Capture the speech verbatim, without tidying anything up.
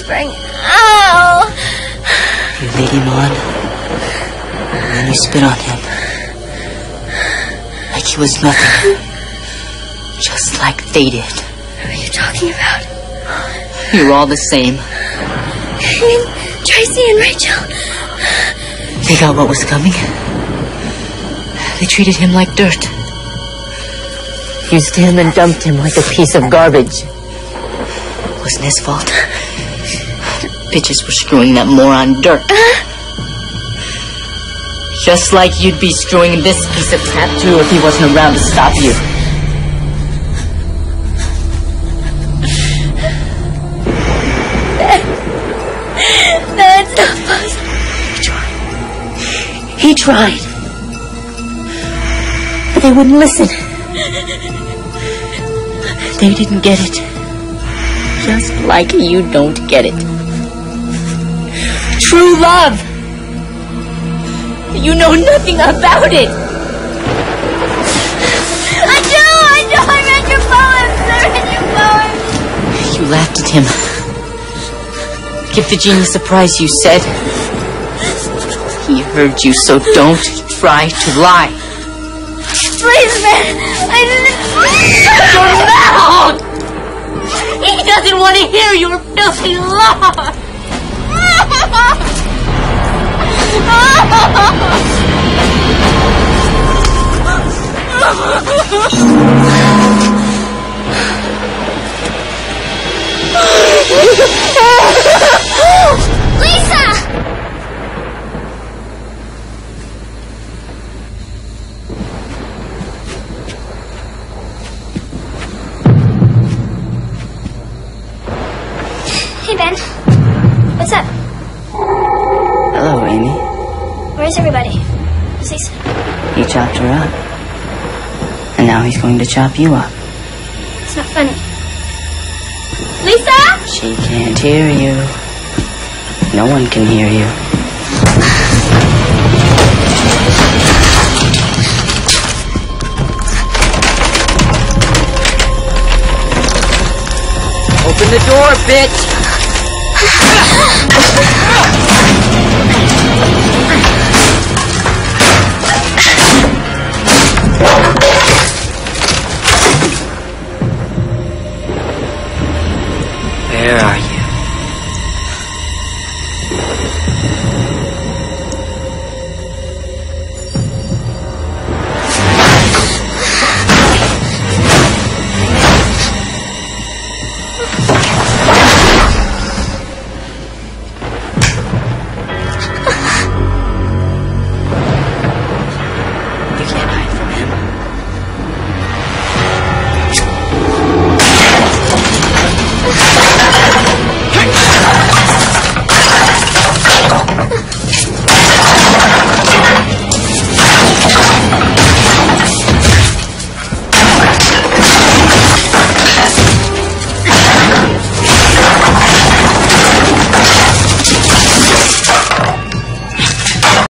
suffering. Ow! You lead him on, and then you spit on him. Like he was nothing. Just like they did. What are you talking about? You're all the same. You mean Tracy and Rachel? They got what was coming. They treated him like dirt. Used him and dumped him like a piece of garbage. It wasn't his fault. The bitches were screwing that moron dirt. Just like you'd be screwing this piece of crap too if he wasn't around to stop you. That's not possible. He tried. He tried. But they wouldn't listen. They didn't get it. Just like you don't get it. True love. You know nothing about it. I do, I do. I read your poems. I read your poems. You laughed at him. Give the genius a prize, you said. He heard you, so don't try to lie. Please, man. I didn't... Shut your mouth! He doesn't want to hear your filthy lies. Lisa! Hey, Ben. What's up? Hello, Amy. Where's everybody? Where's Lisa? He chopped her up. And now he's going to chop you up. It's not funny. Lisa! She can't hear you. No one can hear you. Open the door, bitch! Where are you?